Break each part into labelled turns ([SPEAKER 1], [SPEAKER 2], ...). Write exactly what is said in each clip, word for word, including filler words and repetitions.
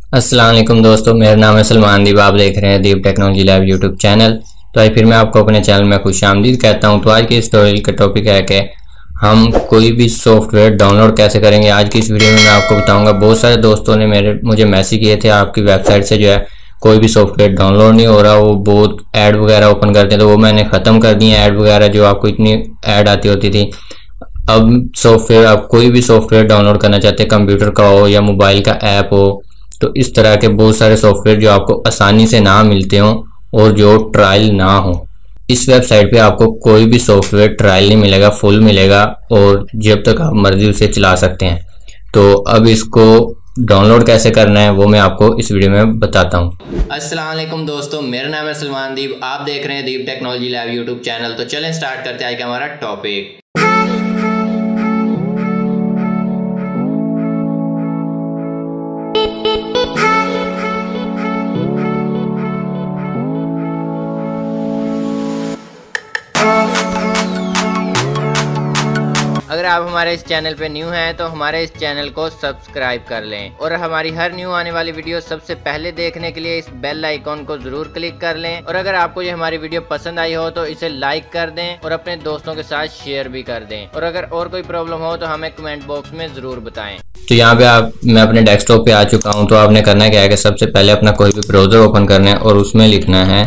[SPEAKER 1] अस्सलाम वालेकुम दोस्तों, मेरा नाम है सलमान दीप। आप देख रहे हैं Deep technology lab YouTube channel. तो आज फिर मैं आपको अपने चैनल में खुशामदीद कहता हूं। तो आज की इस ट्यूटोरियल का टॉपिक है कि हम कोई भी सॉफ्टवेयर डाउनलोड कैसे करेंगे। आज की इस वीडियो में मैं आपको बताऊंगा। बहुत सारे दोस्तों ने मेरे मुझे मैसेज किए थे, आपकी वेबसाइट से जो है कोई भी सॉफ्टवेयर डाउनलोड नहीं हो रहा, वो बहुत ऐड वगैरह ओपन करते हैं। तो वो मैंने ख़त्म कर दी ऐड वगैरह, जो आपको इतनी ऐड आती होती थी। अब सॉफ्टवेयर, आप कोई भी सॉफ्टवेयर डाउनलोड करना चाहते हैं, कंप्यूटर का हो या मोबाइल का ऐप हो, तो इस तरह के बहुत सारे सॉफ्टवेयर जो आपको आसानी से ना मिलते हों और जो ट्रायल ना हो, इस वेबसाइट पे आपको कोई भी सॉफ्टवेयर ट्रायल नहीं मिलेगा, फुल मिलेगा और जब तक आप मर्जी उसे चला सकते हैं। तो अब इसको डाउनलोड कैसे करना है वो मैं आपको इस वीडियो में बताता हूँ। अस्सलाम वालेकुम दोस्तों, मेरा नाम है सलमान दीप। आप देख रहे हैं Deep technology lab YouTube channel. तो चलें स्टार्ट करते हैं आज का हमारा टॉपिक। अगर आप हमारे इस चैनल पे न्यू हैं तो हमारे इस चैनल को सब्सक्राइब कर लें और हमारी हर न्यू आने वाली वीडियो सबसे पहले देखने के लिए इस बेल आइकॉन को जरूर क्लिक कर लें। और अगर आपको ये हमारी वीडियो पसंद आई हो तो इसे लाइक कर दें और अपने दोस्तों के साथ शेयर भी कर दें। और अगर और कोई प्रॉब्लम हो तो हमें कमेंट बॉक्स में जरूर बताएं। तो यहाँ पे आप मैं अपने डेस्कटॉप पे आ चुका हूँ। तो आपने करना क्या है कि सबसे पहले अपना कोई भी ब्राउजर ओपन करना है और उसमें लिखना है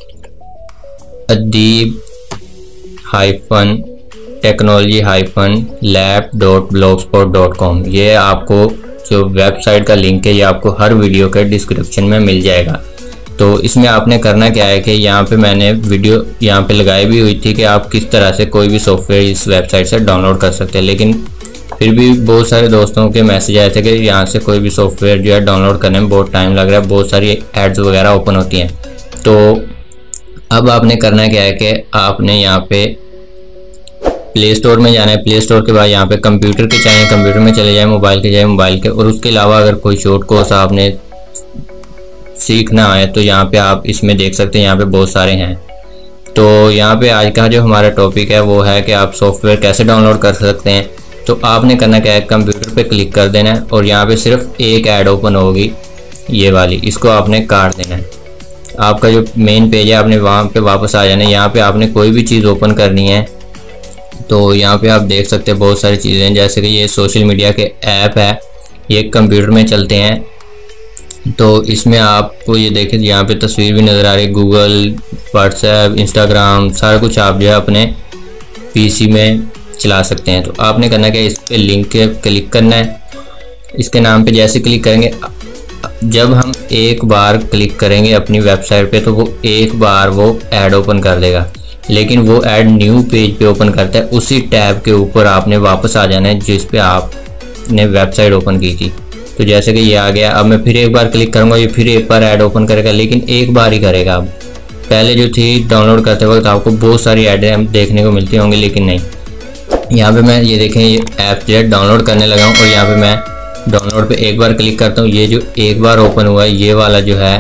[SPEAKER 1] Adeeb hyphen technology hyphen lab dot blogspot dot com. ये आपको जो वेबसाइट का लिंक है ये आपको हर वीडियो के डिस्क्रिप्शन में मिल जाएगा। तो इसमें आपने करना क्या है कि यहाँ पे मैंने वीडियो यहाँ पे लगाई भी हुई थी कि आप किस तरह से कोई भी सॉफ्टवेयर इस वेबसाइट से डाउनलोड कर सकते हैं। लेकिन फिर भी बहुत सारे दोस्तों के मैसेज आए थे कि यहाँ से कोई भी सॉफ्टवेयर जो है डाउनलोड करने में बहुत टाइम लग रहा है, बहुत सारी एड्स वगैरह ओपन होती हैं। तो अब आपने करना क्या है कि आपने यहाँ पे प्ले स्टोर में जाना है। प्ले स्टोर के बाद यहाँ पे कंप्यूटर के चाहिए, कंप्यूटर में चले जाए, मोबाइल के जाए मोबाइल के। और उसके अलावा अगर कोई शॉर्ट कोर्स आपने सीखना है तो यहाँ पे आप इसमें देख सकते हैं, यहाँ पे बहुत सारे हैं। तो यहाँ पे आज का जो हमारा टॉपिक है वो है कि आप सॉफ्टवेयर कैसे डाउनलोड कर सकते हैं। तो आपने करना क्या है, कंप्यूटर पे क्लिक कर देना है और यहाँ पे सिर्फ एक ऐड ओपन होगी, ये वाली, इसको आपने काट देना है। आपका जो मेन पेज है आपने वहाँ पे वापस आ जाना है। यहाँ पे आपने कोई भी चीज़ ओपन करनी है तो यहाँ पे आप देख सकते हैं बहुत सारी चीज़ें, जैसे कि ये सोशल मीडिया के ऐप है, ये कंप्यूटर में चलते हैं। तो इसमें आपको ये देखें यहाँ पे तस्वीर भी नज़र आ रही है, गूगल, व्हाट्सएप, इंस्टाग्राम, सारा कुछ आप जो है अपने पीसी में चला सकते हैं। तो आपने करना क्या है, इस पर लिंक के क्लिक करना है। इसके नाम पे जैसे क्लिक करेंगे, जब हम एक बार क्लिक करेंगे अपनी वेबसाइट पे तो वो एक बार वो ऐड ओपन कर देगा। लेकिन वो ऐड न्यू पेज पे ओपन करता है, उसी टैब के ऊपर आपने वापस आ जाना है जिस पे आपने वेबसाइट ओपन की थी। तो जैसे कि ये आ गया, अब मैं फिर एक बार क्लिक करूँगा, ये फिर एक बार ऐड ओपन करेगा, लेकिन एक बार ही करेगा। अब पहले जो थी डाउनलोड करते वक्त आपको बहुत सारी ऐडें देखने को मिलती होंगी, लेकिन नहीं। यहाँ पे मैं ये देखें, ये ऐप जो है डाउनलोड करने लगा हूँ और यहाँ पे मैं डाउनलोड पे एक बार क्लिक करता हूँ। ये जो एक बार ओपन हुआ है ये वाला जो है,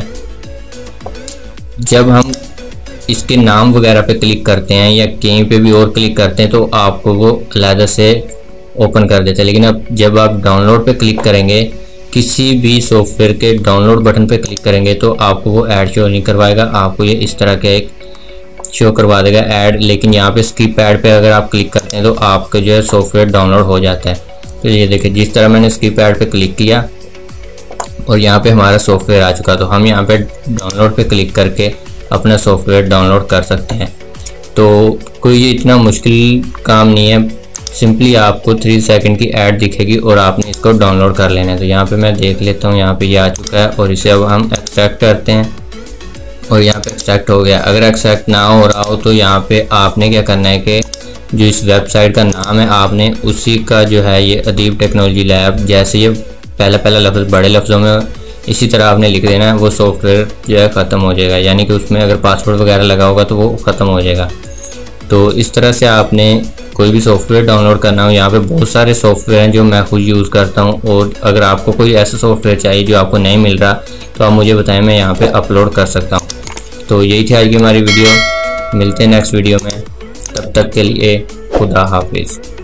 [SPEAKER 1] जब हम इसके नाम वगैरह पे क्लिक करते हैं या कहीं पे भी और क्लिक करते हैं तो आपको वो अलग से ओपन कर देता है। लेकिन अब जब आप डाउनलोड पे क्लिक करेंगे, किसी भी सॉफ्टवेयर के डाउनलोड बटन पे क्लिक करेंगे तो आपको वो ऐड शो नहीं करवाएगा, आपको ये इस तरह का एक शो करवा देगा ऐड। लेकिन यहाँ पे स्किप ऐड पे अगर आप क्लिक करते हैं तो आपका जो है सॉफ्टवेयर डाउनलोड हो जाता है। तो ये देखिए, जिस तरह मैंने स्किप ऐड पे क्लिक किया और यहाँ पे हमारा सॉफ्टवेयर आ चुका। तो हम यहाँ पे डाउनलोड पे क्लिक करके अपना सॉफ्टवेयर डाउनलोड कर सकते हैं। तो कोई ये इतना मुश्किल काम नहीं है, सिंपली आपको थ्री सेकंड की ऐड दिखेगी और आपने इसको डाउनलोड कर लेना है। तो यहाँ पे मैं देख लेता हूँ, यहाँ पे ये आ चुका है और इसे अब हम एक्सट्रैक्ट करते हैं और यहाँ पे एक्सट्रैक्ट हो गया। अगर एक्सट्रैक्ट ना हो रहा हो तो यहाँ पे आपने क्या करना है कि जो इस वेबसाइट का नाम है आपने उसी का जो है ये अदीब टेक्नोलॉजी लैब, जैसे ये पहला पहला लफ्ज़ बड़े लफ्ज़ों में इसी तरह आपने लिख देना है, वो सॉफ्टवेयर जो है ख़त्म हो जाएगा। यानी कि उसमें अगर पासवर्ड वगैरह लगा होगा तो वो ख़त्म हो जाएगा। तो इस तरह से आपने कोई भी सॉफ्टवेयर डाउनलोड करना हो, यहाँ पे बहुत सारे सॉफ्टवेयर हैं जो मैं खुद यूज़ करता हूँ। और अगर आपको कोई ऐसा सॉफ्टवेयर चाहिए जो आपको नहीं मिल रहा तो आप मुझे बताएं, मैं यहाँ पे अपलोड कर सकता हूँ। तो यही थी आज की हमारी वीडियो, मिलते हैं नेक्स्ट वीडियो में, तब तक के लिए खुदा हाफिज़।